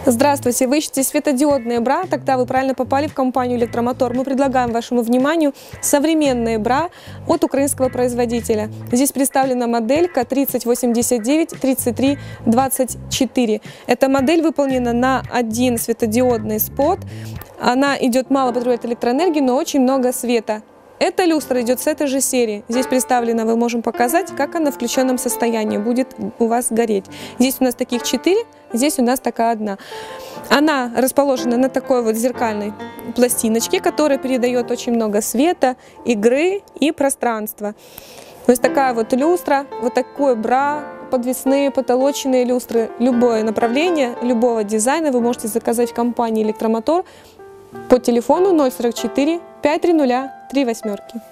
Здравствуйте! Вы ищете светодиодные бра? Тогда вы правильно попали в компанию «Электромотор». Мы предлагаем вашему вниманию современные бра от украинского производителя. Здесь представлена моделька 3089-3324. Эта модель выполнена на один светодиодный спот. Она идет мало потребляет электроэнергии, но очень много света. Эта люстра идет с этой же серии. Здесь представлена, мы можем показать, как она в включенном состоянии будет у вас гореть. Здесь у нас таких 4, здесь у нас такая одна. Она расположена на такой вот зеркальной пластиночке, которая передает очень много света, игры и пространства. То есть такая вот люстра, вот такой бра, подвесные, потолочные люстры, любое направление, любого дизайна вы можете заказать в компании «Электромотор» по телефону 044 530 38.